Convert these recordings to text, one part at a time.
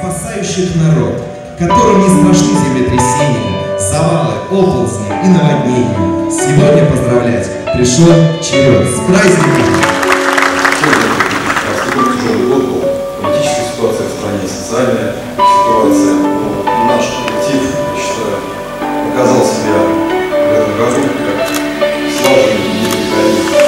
спасающих народ, которым не страшны землетрясения, завалы, оползни и наводнения. Сегодня поздравлять пришел черед. С праздником! Тяжелый год был, политическая ситуация в стране, социальная ситуация. Но наш коллектив, я считаю, показал себя в этом году как слаженный и неприкосновенный.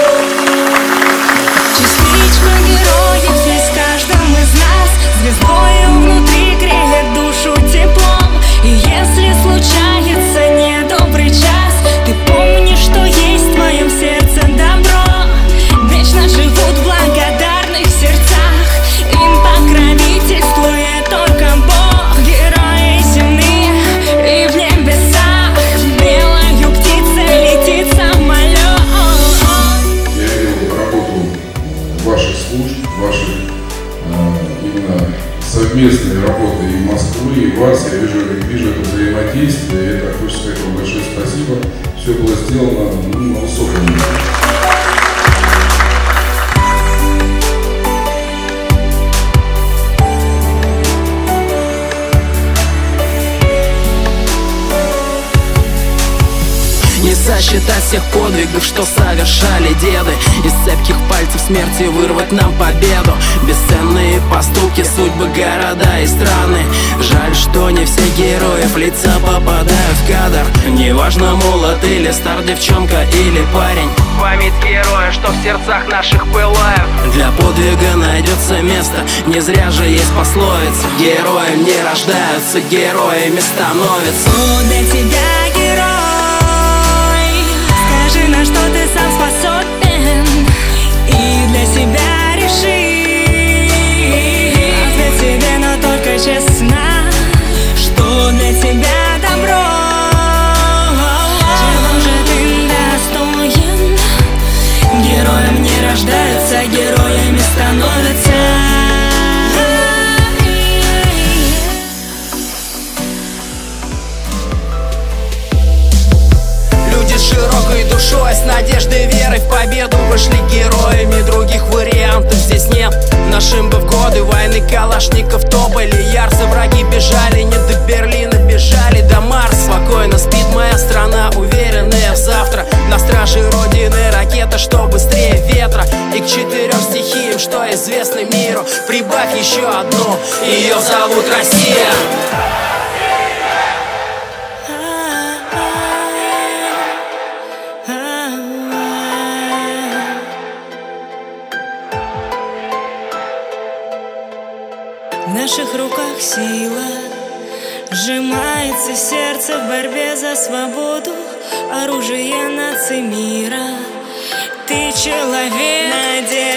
Частичка героев есть в каждом из нас, звездою внутри греет душу теплом. И если случается недобрый час, ты помнишь, что есть в твоем сердце добро. Вечно живут в благодарных сердцах, им покровительствует только Бог. Герои земли и в небесах, белою птицей летит самолет. Я видел работу ваших служб, ваших именно совместной работы и Москвы, и вас. Я вижу это взаимодействие, и это хочу сказать вам большое спасибо. Все было сделано на высоком уровне. Не сосчитать всех подвигов, что совершали деды. Из цепких пальцев смерти вырвать нам победу. Бесценные поступки, судьбы, города и страны. Жаль, что не все героев лица попадают в кадр. Неважно, молод или стар, девчонка или парень. Память героя, что в сердцах наших пылают. Для подвига найдется место, не зря же есть пословица. Герои не рождаются, героями становятся. Для тебя герой, скажи, на что ты сам способен, и для себя реши. Ответь себе, но только честно, что для тебя добро. Чего же ты достоин? Героем не рождаются, героями становятся. С широкой душой, с надеждой, верой в победу вышли героями, других вариантов здесь нет. Нашим бы в годы войны калашников топали ярцы, враги бежали, не до Берлина, бежали до Марса. Спокойно спит моя страна, уверенная в завтра. На страже Родины ракета, что быстрее ветра. И к 4 стихиям, что известны миру, прибавь еще одну, ее зовут Россия. В наших руках сила, сжимается сердце в борьбе за свободу, оружие наций мира. Ты человек, надежда.